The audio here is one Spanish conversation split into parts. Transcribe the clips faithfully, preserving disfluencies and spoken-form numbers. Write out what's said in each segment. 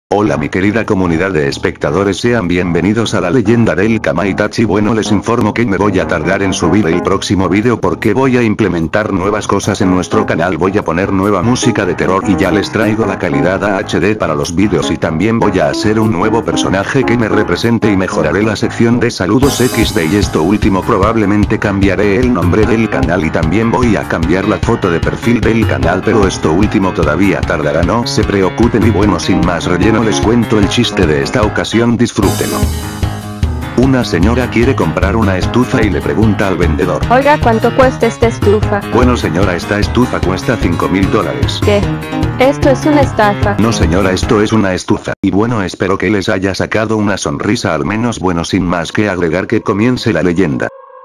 Hola mi querida comunidad de espectadores, sean bienvenidos a la leyenda del Kamaitachi. Bueno, les informo que me voy a tardar en subir el próximo vídeo porque voy a implementar nuevas cosas en nuestro canal. Voy a poner nueva música de terror y ya les traigo la calidad A H D para los vídeos, y también voy a hacer un nuevo personaje que me represente y mejoraré la sección de saludos equis de, y esto último probablemente cambiaré el nombre del canal y también voy a cambiar la foto de perfil del canal, pero esto último todavía tardará, no se preocupen. Y bueno, sin más relleno les cuento el chiste de esta ocasión, disfrútenlo. Una señora quiere comprar una estufa y le pregunta al vendedor: Oiga, ¿cuánto cuesta esta estufa? Bueno señora, esta estufa cuesta cinco mil dólares. ¿Qué? Esto es una estafa. No señora, esto es una estufa. Y bueno, espero que les haya sacado una sonrisa al menos. Bueno, sin más que agregar, que comience la leyenda.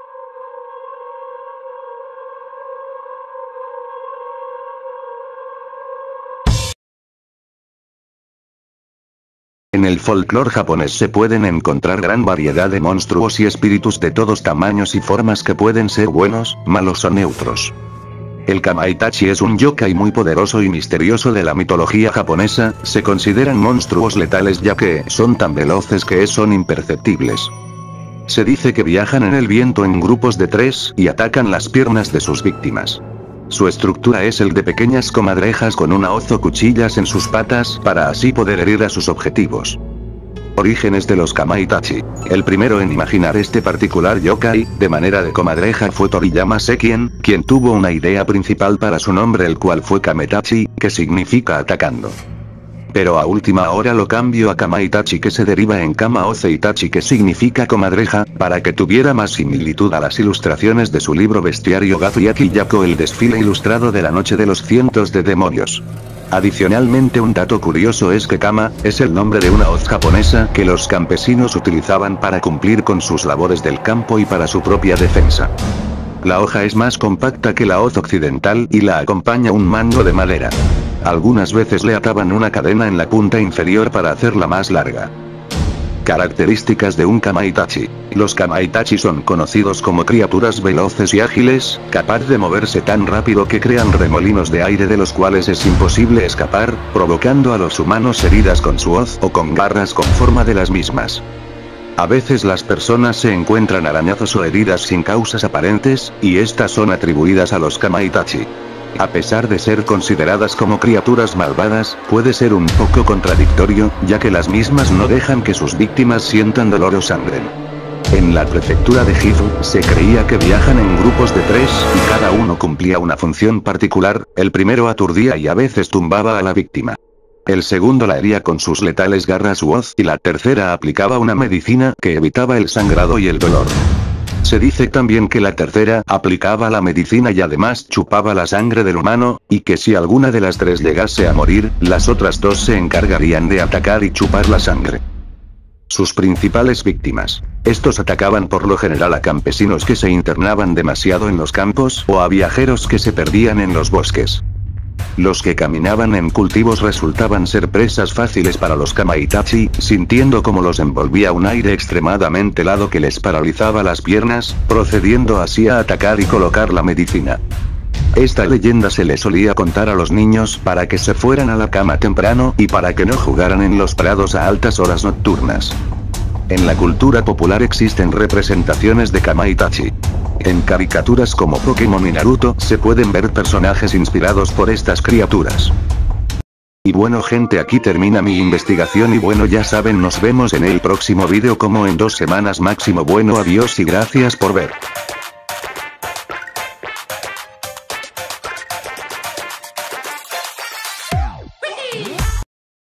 En el folclore japonés se pueden encontrar gran variedad de monstruos y espíritus de todos tamaños y formas que pueden ser buenos, malos o neutros. El Kamaitachi es un yokai muy poderoso y misterioso de la mitología japonesa. Se consideran monstruos letales ya que son tan veloces que son imperceptibles. Se dice que viajan en el viento en grupos de tres y atacan las piernas de sus víctimas. Su estructura es el de pequeñas comadrejas con una hoz o cuchillas en sus patas para así poder herir a sus objetivos. Orígenes de los Kamaitachi. El primero en imaginar este particular yokai, de manera de comadreja, fue Toriyama Sekien, quien tuvo una idea principal para su nombre, el cual fue Kametachi, que significa atacando. Pero a última hora lo cambió a Kamaitachi, que se deriva en Kama Oze Itachi, que significa comadreja, para que tuviera más similitud a las ilustraciones de su libro bestiario Gatsuyaki Yako, el desfile ilustrado de la noche de los cientos de demonios. Adicionalmente, un dato curioso es que Kama es el nombre de una hoz japonesa que los campesinos utilizaban para cumplir con sus labores del campo y para su propia defensa. La hoja es más compacta que la hoz occidental y la acompaña un mango de madera. Algunas veces le ataban una cadena en la punta inferior para hacerla más larga. Características de un Kamaitachi. Los Kamaitachi son conocidos como criaturas veloces y ágiles, capaz de moverse tan rápido que crean remolinos de aire de los cuales es imposible escapar, provocando a los humanos heridas con su hoz o con garras con forma de las mismas. A veces las personas se encuentran arañazos o heridas sin causas aparentes, y estas son atribuidas a los Kamaitachi. A pesar de ser consideradas como criaturas malvadas, puede ser un poco contradictorio, ya que las mismas no dejan que sus víctimas sientan dolor o sangren. En la prefectura de Gifu, se creía que viajan en grupos de tres, y cada uno cumplía una función particular. El primero aturdía y a veces tumbaba a la víctima. El segundo la hería con sus letales garras u hoz, y la tercera aplicaba una medicina que evitaba el sangrado y el dolor. Se dice también que la tercera aplicaba la medicina y además chupaba la sangre del humano, y que si alguna de las tres llegase a morir, las otras dos se encargarían de atacar y chupar la sangre. Sus principales víctimas. Estos atacaban por lo general a campesinos que se internaban demasiado en los campos o a viajeros que se perdían en los bosques. Los que caminaban en cultivos resultaban ser presas fáciles para los Kamaitachi, sintiendo como los envolvía un aire extremadamente helado que les paralizaba las piernas, procediendo así a atacar y colocar la medicina. Esta leyenda se le solía contar a los niños para que se fueran a la cama temprano y para que no jugaran en los prados a altas horas nocturnas. En la cultura popular existen representaciones de Kamaitachi. En caricaturas como Pokémon y Naruto se pueden ver personajes inspirados por estas criaturas. Y bueno gente, aquí termina mi investigación y bueno, ya saben, nos vemos en el próximo vídeo como en dos semanas máximo. Bueno, adiós y gracias por ver.